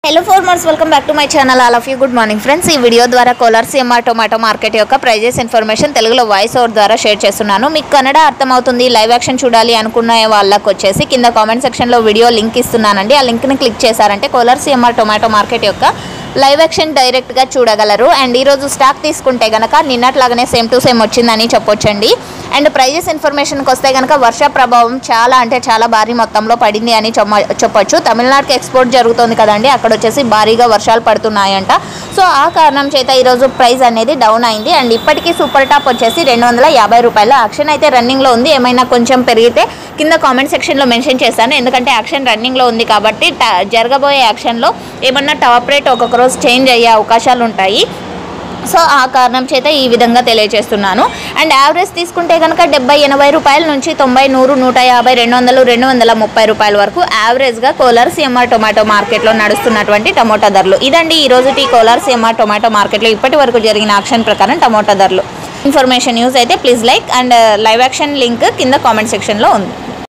Hello farmers, welcome back to my channel. All of you good morning friends. ఈ video ద్వారా Kolar CMR tomato market యొక్క prices information తెలుగులో voice over ద్వారా share చేస్తున్నాను. మీకు కన్నడ అర్థమవుతుంది, లైవ్ యాక్షన్ చూడాలి అనుకునే వాళ్ళకి వచ్చేసి కింద కామెంట్ సెక్షన్లో వీడియో లింక్ ఇస్తున్నానండి. ఆ లింక్ని క్లిక్ చేశారంటే కోలార్ సిఎంఆర్ టొమాటో మార్కెట్ యొక్క లైవ్ యాక్షన్ డైరెక్ట్గా చూడగలరు. అండ్ ఈరోజు స్టాక్ తీసుకుంటే కనుక నిన్నట్లాగానే సేమ్ టు సేమ్ వచ్చిందని చెప్పొచ్చండి. అండ్ ప్రైజెస్ ఇన్ఫర్మేషన్కి వస్తే కనుక వర్ష ప్రభావం చాలా భారీ మొత్తంలో పడింది అని చెప్పొచ్చు. తమిళనాడుకి ఎక్స్పోర్ట్ జరుగుతుంది కదండి, అక్కడ వచ్చేసి భారీగా వర్షాలు పడుతున్నాయంట. సో ఆ కారణం చేత ఈరోజు ప్రైస్ అనేది డౌన్ అయింది. అండ్ ఇప్పటికీ సూపర్ టాప్ వచ్చేసి 250 రూపాయలు. యాక్షన్ అయితే రన్నింగ్లో ఉంది. ఏమైనా కొంచెం పెరిగితే కింద కామెంట్ సెక్షన్లో మెన్షన్ చేస్తాను, ఎందుకంటే యాక్షన్ రన్నింగ్లో ఉంది కాబట్టి జరగబోయే యాక్షన్లో ఏమన్నా టాప్ రేట్ ఒక్కొక్క రోజు చేంజ్ అయ్యే అవకాశాలు ఉంటాయి. సో ఆ కారణం చేత ఈ విధంగా తెలియజేస్తున్నాను. అండ్ యావరేజ్ తీసుకుంటే కనుక 70-80 రూపాయల నుంచి 90-100 150 200 230 రూపాయల వరకు యావరేజ్గా కోలార్ సిఎంఆర్ టొమాటో మార్కెట్లో నడుస్తున్నటువంటి టమోటా ధరలు. ఇదండి ఈరోజు కోలార్ సిఎంఆర్ టొమాటో మార్కెట్లో ఇప్పటి వరకు జరిగిన యాక్షన్ ప్రకారం టమోటా ధరలు. ఇన్ఫర్మేషన్ యూజ్ అయితే please like and live action link కింద కామెంట్ సెక్షన్లో ఉంది.